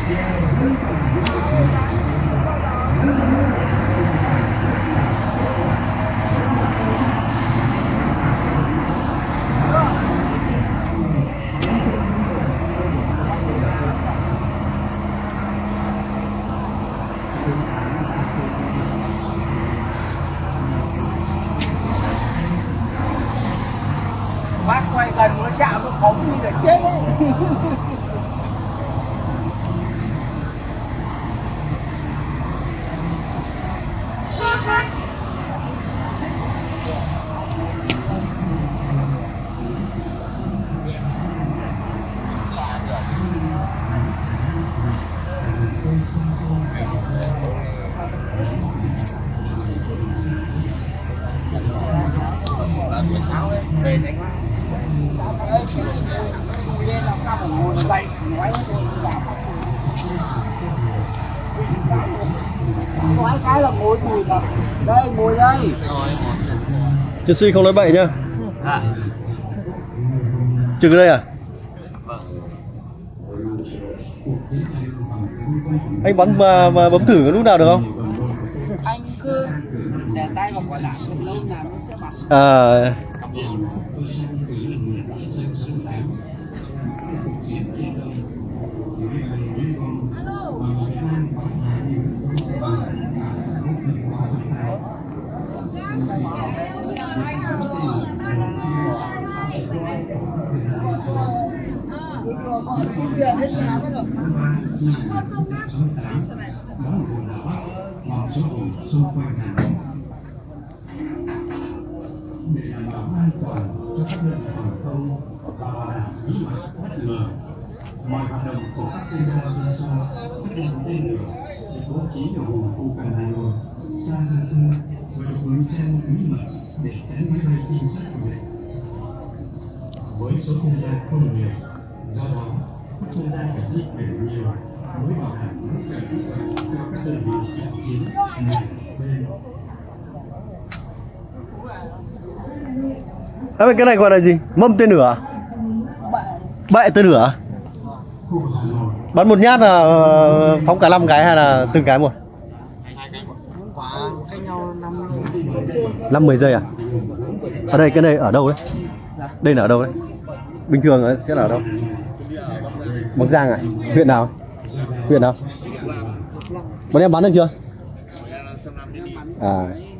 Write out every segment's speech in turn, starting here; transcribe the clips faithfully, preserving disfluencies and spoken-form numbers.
Bác quay gần nó chạm nó phóng đi là chết đấy. Về đánh quá. Lên làm sao mà ngồi dậy nói nói cái là ngồi ngồi rồi. Đây ngồi đây. Chiến sĩ không nói bậy nhá. À. Trực ở đây à? Anh bắn mà, mà bấm thử lúc nào được không? Anh cứ để tay vào quả đạn lâu nào nó sẽ bắn. À. Để đảm bảo an toàn cho các đơn phòng không và bảo đảm bí mật bất ngờ, mọi hoạt động của các chuyên gia trên so các đơn tên lửa được bố trí ở vùng phụ cận Hà Nội, xa dân cư và được ngụy trang bí mật để tránh máy bay trinh sát của địch. Với số chuyên gia không nhiều, do đó các chuyên gia phải di chuyển nhiều mới bảo đảm mức cần kỹ thuật cho các đơn vị trận chiến này bên. À, cái này gọi là gì? Mâm tên lửa? Bệ tên lửa? Bắn một nhát là phóng cả năm cái hay là từng cái một? năm mười giây à? Ở đây cái này ở đâu đấy? Đây là ở đâu đấy? Bình thường sẽ là ở đâu? Bắc Giang à? Huyện nào? Huyện nào? Bọn em bắn được chưa? À.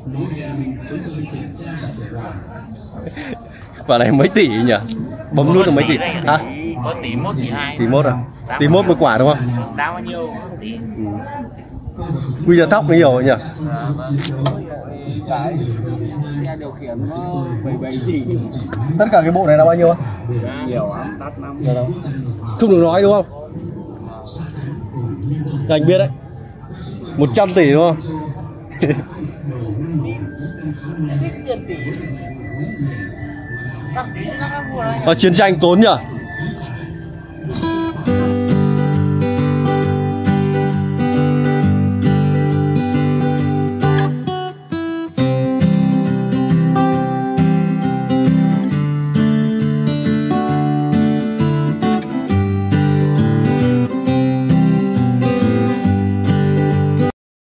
Quả này mấy tỷ nhỉ? Bấm nút được mấy tỷ? Hả? Có tỷ mốt, tỷ hai. Tỷ mốt à? Tỷ mốt một quả đúng không? Đáng bao nhiêu? Tỷ. Quy giờ tóc nó nhiều nhỉ? Cái xe điều khiển nó bảy bảy tỷ. Tất cả cái bộ này là bao nhiêu? Nhiều lắm, đắt lắm. Không được nói đúng không? Anh biết đấy. một trăm tỷ đúng không? Tích tiền tỷ. Ở chiến tranh tốn nhỉ?